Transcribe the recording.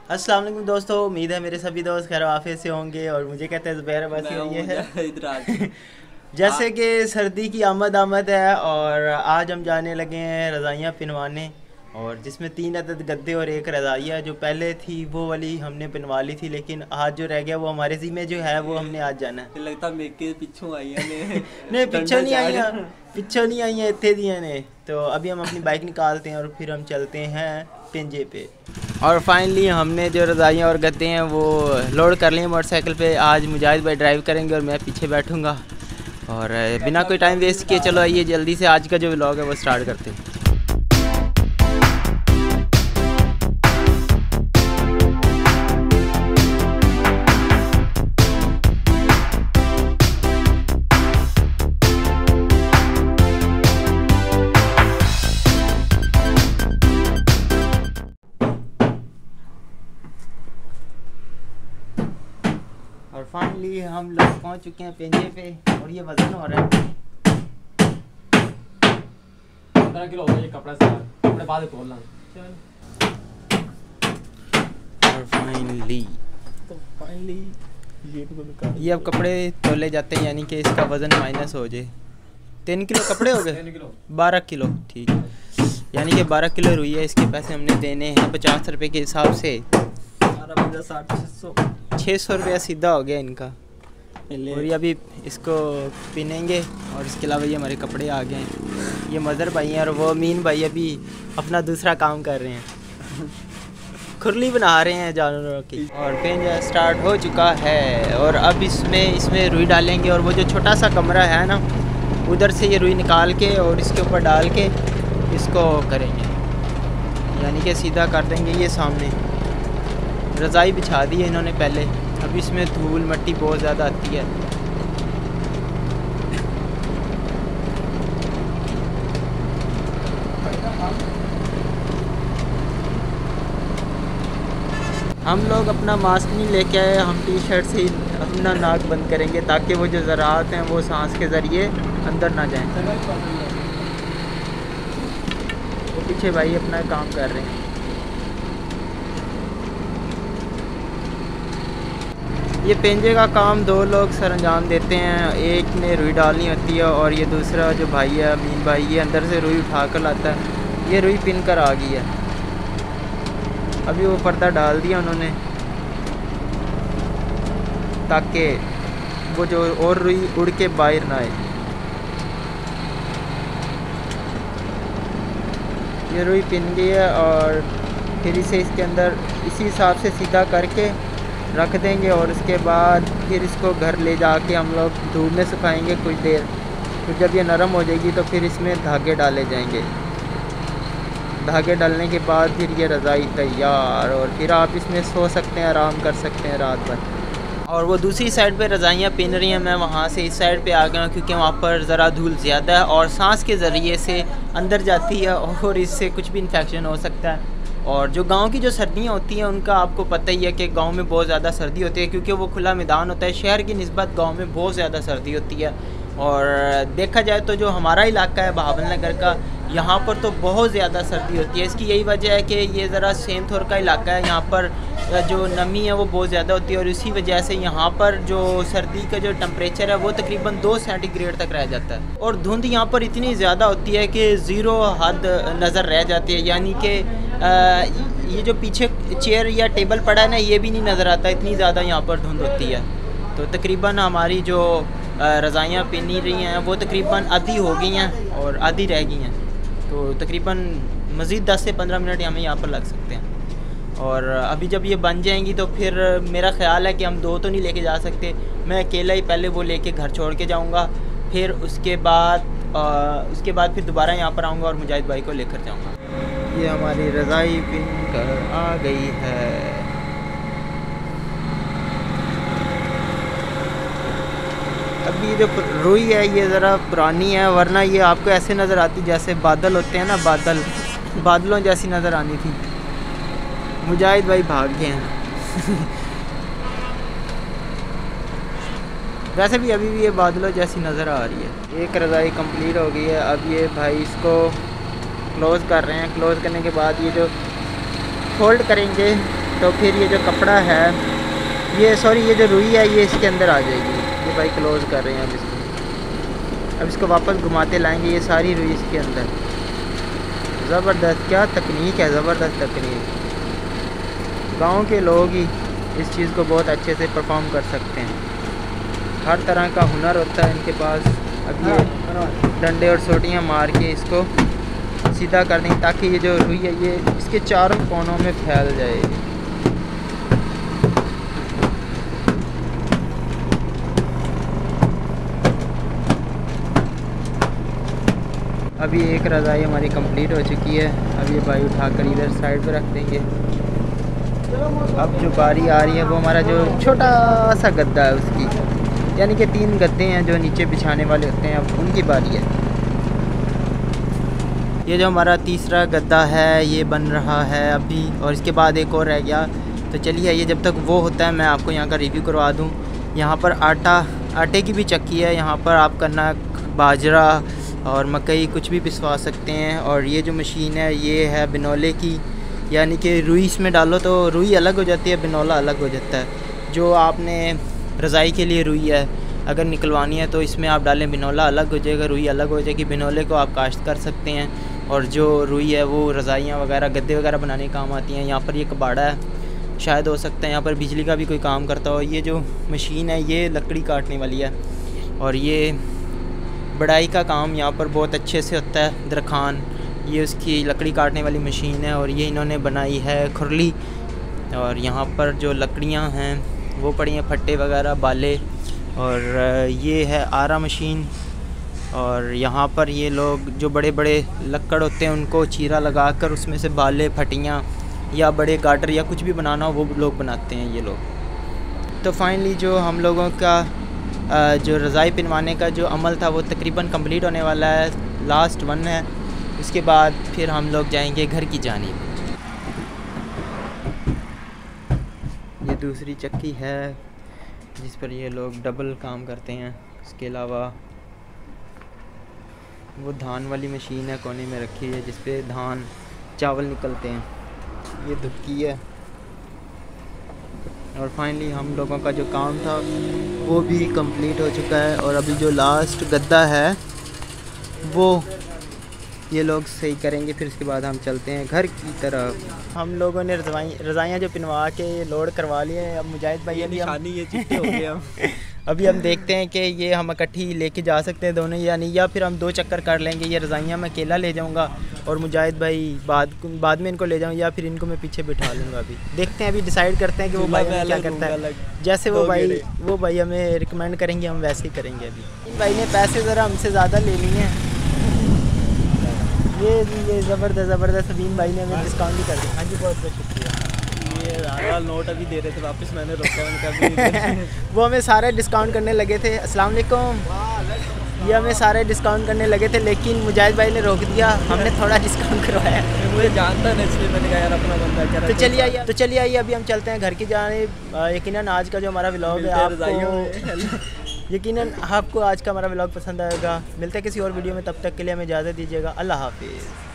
अस्सलाम वालेकुम दोस्तों, उम्मीद है मेरे सभी दोस्त खैर आफियत से होंगे और मुझे कहते हैं ज़ुबैर बस ये है। इधर आ जैसे कि सर्दी की आमद आमद है और आज हम जाने लगे हैं रज़ाइयाँ पिनवाने। और जिसमें 3 अदद गद्दे और एक रज़ाइयाँ जो पहले थी वो वाली हमने पिनवा ली थी, लेकिन आज जो रह गया वो हमारे ज़िम्मे जो है वो हमने आज जाना है। लगता मेरे पिछू आई है नहीं पिछो नहीं आई हैं, पिछो नहीं आई हैं, इतने दिए ने। तो अभी हम अपनी बाइक निकालते हैं और फिर हम चलते हैं पिंजे पे। और फाइनली हमने जो रज़ाइयाँ और गद्दे हैं वो लोड कर लिए मोटरसाइकिल पे। आज मुजाहिद भाई ड्राइव करेंगे और मैं पीछे बैठूंगा। और बिना कोई टाइम वेस्ट किए चलो आइए जल्दी से आज का जो व्लॉग है वो स्टार्ट करते हैं। और फाइनली हम लोग पहुंच चुके हैं पिंजे पे और ये वजन हो रहा है 15 किलो हो गया ये कपड़ा से कपड़े बाद में तोलना। और फाइनली ये अब कपड़े तोले जाते हैं, यानी कि इसका वज़न माइनस हो जाए। 3 किलो कपड़े हो गए 12 किलो, ठीक है। यानी कि 12 किलो रुई है, इसके पैसे हमने देने हैं 50 रुपये के हिसाब से। 600 रुपया सीधा हो गया इनका। और ये अभी इसको पिनेंगे और इसके अलावा ये हमारे कपड़े आ गए हैं। ये मदर भाई हैं और वो अमीन भाई अभी अपना दूसरा काम कर रहे हैं, खुरली बना रहे हैं जानवरों की। और पिंजा स्टार्ट हो चुका है और अब इसमें रुई डालेंगे। और वो जो छोटा सा कमरा है ना, उधर से ये रुई निकाल के और इसके ऊपर डाल के इसको करेंगे, यानी कि सीधा कर देंगे। ये सामने रज़ाई बिछा दी है इन्होंने पहले। अब इसमें धूल मिट्टी बहुत ज़्यादा आती है। हम लोग अपना मास्क नहीं लेके आए, हम टी शर्ट से ही अपना नाक बंद करेंगे ताकि वो जो ज़रात हैं वो सांस के ज़रिए अंदर ना जाएं। वो पीछे भाई अपना काम कर रहे हैं। ये पेंजे का काम 2 लोग सर अंजाम देते हैं। एक ने रुई डालनी होती है और ये दूसरा जो भाई है अमीन भाई, ये अंदर से रुई उठा कर लाता है। ये रुई पिन कर आ गई है, अभी वो पर्दा डाल दिया उन्होंने ताकि वो जो और रुई उड़ के बाहर ना आए। ये रुई पिन गई है और फिर इसे इसके अंदर इसी हिसाब से सीधा करके रख देंगे। और उसके बाद फिर इसको घर ले जाके हम लोग धूप में सुखाएंगे कुछ देर। फिर जब ये नरम हो जाएगी तो फिर इसमें धागे डाले जाएंगे। धागे डालने के बाद फिर ये रज़ाई तैयार और फिर आप इसमें सो सकते हैं, आराम कर सकते हैं रात भर। और वो दूसरी साइड पे रज़ाइयाँ पिन रही हैं, मैं वहाँ से इस साइड पे आ गया क्योंकि वहाँ पर ज़रा धूल ज़्यादा है और सांस के ज़रिए से अंदर जाती है और इससे कुछ भी इन्फेक्शन हो सकता है। और जो गांव की जो सर्दियाँ होती हैं उनका आपको पता ही है कि गांव में बहुत ज़्यादा सर्दी होती है क्योंकि वो खुला मैदान होता है। शहर की निस्बत गांव में बहुत ज़्यादा सर्दी होती है। और देखा जाए तो जो हमारा इलाका है बहावल नगर का, यहाँ पर तो बहुत ज़्यादा सर्दी होती है। इसकी यही वजह है कि ये ज़रा सेम थोर का इलाका है, यहाँ पर जो नमी है वो बहुत ज़्यादा होती है और इसी वजह से यहाँ पर जो सर्दी का जो टेम्परेचर है वो तकरीबन 2 सेंटीग्रेड तक रह जाता है। और धुंध यहाँ पर इतनी ज़्यादा होती है कि ज़ीरो हद नज़र रह जाती है, यानी कि ये जो पीछे चेयर या टेबल पड़ा है ना ये भी नहीं नज़र आता, इतनी ज़्यादा यहाँ पर धुंध होती है। तो तकरीबन हमारी जो रज़ाइयाँ पिनी रही हैं वो तकरीबन आधी हो गई हैं और आधी रह गई हैं। तो तकरीबन मज़ीद 10 से 15 मिनट हमें यहाँ पर लग सकते हैं। और अभी जब ये बन जाएंगी तो फिर मेरा ख़्याल है कि हम 2 तो नहीं लेके जा सकते, मैं अकेला ही पहले वो लेके घर छोड़ के जाऊँगा। फिर उसके बाद फिर दोबारा यहाँ पर आऊँगा और मुजाहिद भाई को लेकर जाऊँगा। ये हमारी रज़ाई पिन कर आ गई है। अभी जो रुई है ये ज़रा पुरानी है, वरना ये आपको ऐसे नज़र आती जैसे बादल होते हैं ना, बादलों जैसी नज़र आनी थी। मुजाहिद भाई भाग गए हैं वैसे भी अभी भी ये बादलों जैसी नज़र आ रही है। एक रज़ाई कंप्लीट हो गई है, अब ये भाई इसको क्लोज़ कर रहे हैं। क्लोज़ करने के बाद ये जो फोल्ड करेंगे तो फिर ये जो कपड़ा है ये ये जो रुई है ये इसके अंदर आ जाएगी। ये भाई क्लोज़ कर रहे हैं अब इसको वापस घुमाते लाएंगे। ये सारी रुई इसके अंदर। ज़बरदस्त, क्या तकनीक है, ज़बरदस्त तकनीक। गांव के लोग ही इस चीज़ को बहुत अच्छे से परफॉर्म कर सकते हैं। हर तरह का हुनर होता है इनके पास। अब ये डंडे और सोटियाँ मार के इसको सीधा कर देंगे ताकि ये जो रुई है ये इसके चारों कोनों में फैल जाए। अभी एक रज़ाई हमारी कंप्लीट हो चुकी है। अब ये भाई उठाकर इधर साइड पे रख देंगे। अब जो बारी आ रही है वो हमारा जो छोटा सा गद्दा है उसकी, यानी कि 3 गद्दे हैं जो नीचे बिछाने वाले होते हैं, अब उनकी बारी है। ये जो हमारा तीसरा गद्दा है ये बन रहा है अभी, और इसके बाद एक और रह गया। तो चलिए ये जब तक वो होता है मैं आपको यहाँ का रिव्यू करवा दूँ। यहाँ पर आटे की भी चक्की है। यहाँ पर आप कनक, बाजरा और मकई कुछ भी पिसवा सकते हैं। और ये जो मशीन है ये है बिनौले की, यानी कि रुई इसमें डालो तो रुई अलग हो जाती है, बिनौला अलग हो जाता है। जो आपने रज़ाई के लिए रुई है अगर निकलवानी है तो इसमें आप डालें, बिनौला अलग हो जाएगा, रुई अलग हो जाएगी। बिनौले को आप काश्त कर सकते हैं और जो रुई है वो रज़ाइयाँ वगैरह, गद्दे वगैरह बनाने के काम आती हैं। यहाँ पर ये कबाड़ा है, शायद हो सकता है यहाँ पर बिजली का भी कोई काम करता हो। ये जो मशीन है ये लकड़ी काटने वाली है और ये बढ़ाई का काम यहाँ पर बहुत अच्छे से होता है। दरखान ये उसकी लकड़ी काटने वाली मशीन है और ये इन्होंने बनाई है खुरली। और यहाँ पर जो लकड़ियाँ हैं वो पड़ी हैं, फट्टे वगैरह, बाले। और ये है आरा मशीन। और यहाँ पर ये लोग जो बड़े बड़े लक्कड़ होते हैं उनको चीरा लगाकर उसमें से बाले, फटियाँ या बड़े गाटर या कुछ भी बनाना हो वो लोग बनाते हैं ये लोग। तो फाइनली जो हम लोगों का जो रज़ाई पिनवाने का जो अमल था वो तकरीबन कंप्लीट होने वाला है। लास्ट 1 है, उसके बाद फिर हम लोग जाएंगे घर की जानिब। ये दूसरी चक्की है जिस पर ये लोग डबल काम करते हैं। इसके अलावा वो धान वाली मशीन है कोने में रखी है जिस पे धान चावल निकलते हैं। ये धुक्की है। और फाइनली हम लोगों का जो काम था वो भी कंप्लीट हो चुका है। और अभी जो लास्ट गद्दा है वो ये लोग सही करेंगे, फिर उसके बाद हम चलते हैं घर की तरफ। हम लोगों ने रज़ाइयाँ जो पिनवा के लोड करवा लिए हैं। अब मुजाहिद भाई अभी ये चिट्टे हो गए हम अभी हम देखते हैं कि ये हम इकट्ठी लेके जा सकते हैं दोनों या नहीं, या फिर हम 2 चक्कर कर लेंगे। ये रज़ाइयाँ मैं अकेला ले जाऊँगा और मुजाहिद भाई बाद में इनको ले जाऊँ, या फिर इनको मैं पीछे बिठा लूँगा। अभी देखते हैं, अभी डिसाइड करते हैं कि वो भाई क्या करता है। जैसे वो भाई हमें रिकमेंड करेंगे हम वैसे ही करेंगे। अभी इन भाई ने पैसे ज़रा हमसे ज़्यादा ले लिए हैं। ये ज़बरदस्त अमीन भाई ने हमें डिस्काउंट भी कर दिया। हाँ जी, बहुत बहुत शुक्रिया। ये लाल नोट अभी दे रहे थे वापस, मैंने रोका उनका वो हमें सारे डिस्काउंट करने लगे थे। अस्सलाम वालेकुम। ये हमें सारे डिस्काउंट करने लगे थे लेकिन मुजाहिद भाई ने रोक दिया। हमने थोड़ा डिस्काउंट करवाया। मुझे जानता नहीं इसलिए मैंने कहा यार अपना बंदा क्या। तो चलिए आइए अभी हम चलते हैं घर की जानिब। यकीनन आज का जो हमारा व्लॉग है यकीनन आपको आज का हमारा व्लॉग पसंद आएगा। मिलते हैं किसी और वीडियो में, तब तक के लिए हमें इजाज़त दीजिएगा। अल्लाह हाफिज़।